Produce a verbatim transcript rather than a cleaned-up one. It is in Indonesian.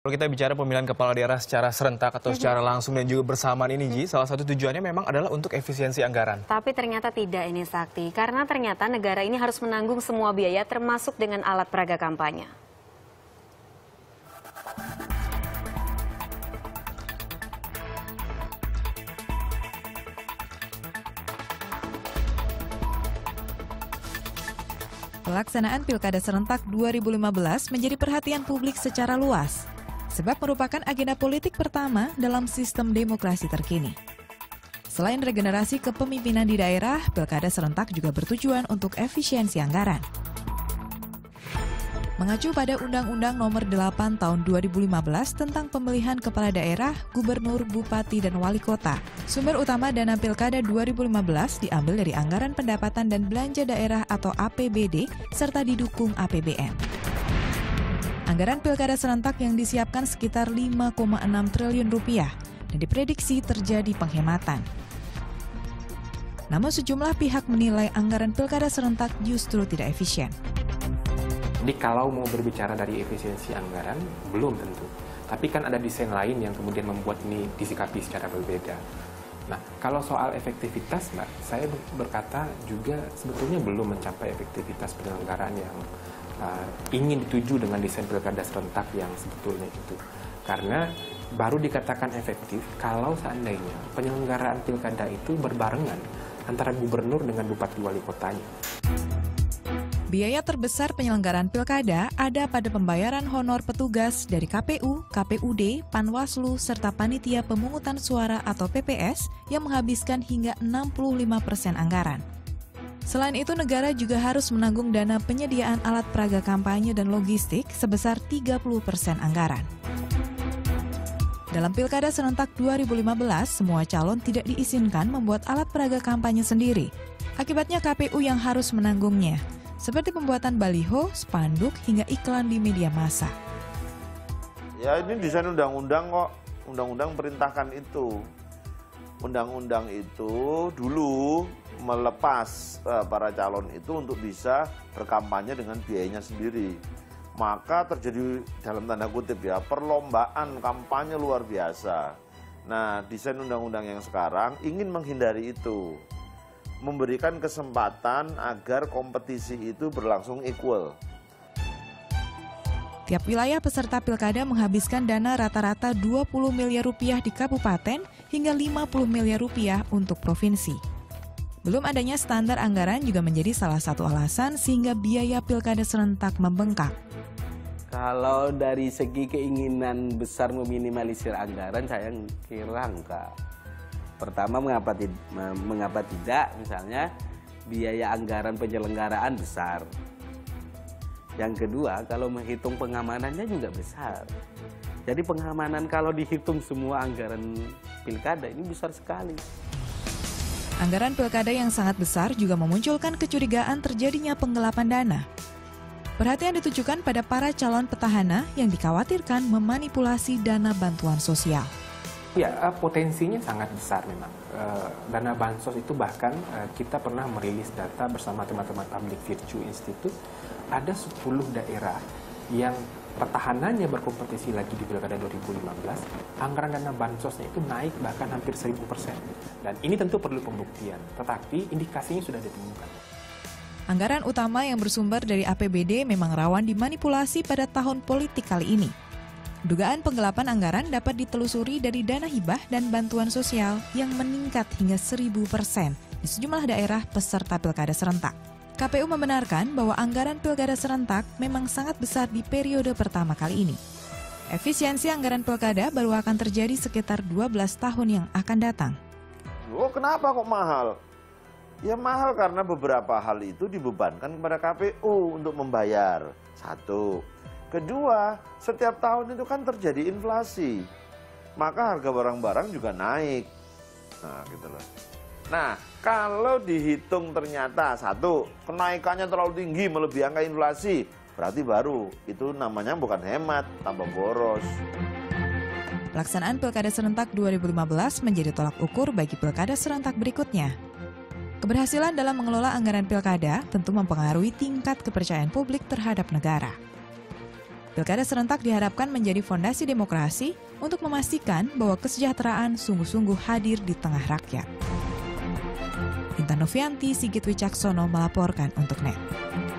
Kalau kita bicara pemilihan kepala daerah secara serentak atau secara langsung dan juga bersamaan ini, Ji, salah satu tujuannya memang adalah untuk efisiensi anggaran. Tapi ternyata tidak ini, Sakti. Karena ternyata negara ini harus menanggung semua biaya termasuk dengan alat peraga kampanye. Pelaksanaan Pilkada Serentak dua ribu lima belas menjadi perhatian publik secara luas, sebab merupakan agenda politik pertama dalam sistem demokrasi terkini. Selain regenerasi kepemimpinan di daerah, Pilkada Serentak juga bertujuan untuk efisiensi anggaran. Mengacu pada Undang-Undang Nomor delapan Tahun dua ribu lima belas tentang pemilihan kepala daerah, gubernur, bupati, dan wali kota, sumber utama dana Pilkada dua ribu lima belas diambil dari anggaran pendapatan dan belanja daerah atau A P B D serta didukung A P B N. Anggaran Pilkada Serentak yang disiapkan sekitar lima koma enam triliun rupiah dan diprediksi terjadi penghematan. Namun sejumlah pihak menilai anggaran Pilkada Serentak justru tidak efisien. Jadi kalau mau berbicara dari efisiensi anggaran, belum tentu. Tapi kan ada desain lain yang kemudian membuat ini disikapi secara berbeda. Nah, kalau soal efektivitas, Mbak, saya berkata juga sebetulnya belum mencapai efektivitas penyelenggaraan yang uh, ingin dituju dengan desain Pilkada Serentak yang sebetulnya itu. Karena baru dikatakan efektif kalau seandainya penyelenggaraan Pilkada itu berbarengan antara gubernur dengan bupati wali kotanya. Biaya terbesar penyelenggaraan Pilkada ada pada pembayaran honor petugas dari K P U, K P U D, Panwaslu, serta Panitia Pemungutan Suara atau P P S yang menghabiskan hingga enam puluh lima persen anggaran. Selain itu, negara juga harus menanggung dana penyediaan alat peraga kampanye dan logistik sebesar tiga puluh persen anggaran. Dalam Pilkada Serentak dua ribu lima belas, semua calon tidak diizinkan membuat alat peraga kampanye sendiri. Akibatnya K P U yang harus menanggungnya, seperti pembuatan baliho, spanduk, hingga iklan di media massa. Ya, ini desain undang-undang kok. Undang-undang perintahkan itu. Undang-undang itu dulu melepas uh, para calon itu untuk bisa berkampanye dengan biayanya sendiri. Maka terjadi dalam tanda kutip ya, perlombaan kampanye luar biasa. Nah, desain undang-undang yang sekarang ingin menghindari itu. Memberikan kesempatan agar kompetisi itu berlangsung equal. Tiap wilayah peserta pilkada menghabiskan dana rata-rata dua puluh miliar rupiah di kabupaten hingga lima puluh miliar rupiah untuk provinsi. Belum adanya standar anggaran juga menjadi salah satu alasan sehingga biaya pilkada serentak membengkak. Kalau dari segi keinginan besar meminimalisir anggaran, saya kira enggak. Pertama, mengapa, mengapa tidak, misalnya biaya anggaran penyelenggaraan besar. Yang kedua, kalau menghitung pengamanannya juga besar. Jadi pengamanan kalau dihitung semua anggaran pilkada ini besar sekali. Anggaran pilkada yang sangat besar juga memunculkan kecurigaan terjadinya penggelapan dana. Perhatian ditujukan pada para calon petahana yang dikhawatirkan memanipulasi dana bantuan sosial. Ya, potensinya sangat besar memang. Dana bansos itu bahkan kita pernah merilis data bersama teman-teman Public Virtue Institute. Ada sepuluh daerah yang petahananya berkompetisi lagi di Pilkada dua ribu lima belas, anggaran dana bansosnya itu naik bahkan hampir seribu persen. Dan ini tentu perlu pembuktian, tetapi indikasinya sudah ditemukan. Anggaran utama yang bersumber dari A P B D memang rawan dimanipulasi pada tahun politik kali ini. Dugaan penggelapan anggaran dapat ditelusuri dari dana hibah dan bantuan sosial yang meningkat hingga seribu persen di sejumlah daerah peserta Pilkada Serentak. K P U membenarkan bahwa anggaran Pilkada Serentak memang sangat besar di periode pertama kali ini. Efisiensi anggaran Pilkada baru akan terjadi sekitar dua belas tahun yang akan datang. Oh, kenapa kok mahal? Ya mahal karena beberapa hal itu dibebankan kepada K P U untuk membayar. Satu. Kedua, setiap tahun itu kan terjadi inflasi, maka harga barang-barang juga naik. Nah, gitu loh. Nah, kalau dihitung ternyata satu, kenaikannya terlalu tinggi melebihi angka inflasi, berarti baru itu namanya bukan hemat, tambah boros. Pelaksanaan Pilkada Serentak dua ribu lima belas menjadi tolak ukur bagi Pilkada Serentak berikutnya. Keberhasilan dalam mengelola anggaran Pilkada tentu mempengaruhi tingkat kepercayaan publik terhadap negara. Pilkada serentak diharapkan menjadi fondasi demokrasi untuk memastikan bahwa kesejahteraan sungguh-sungguh hadir di tengah rakyat. Intan Novianti, Sigit Wicaksono melaporkan untuk N E T.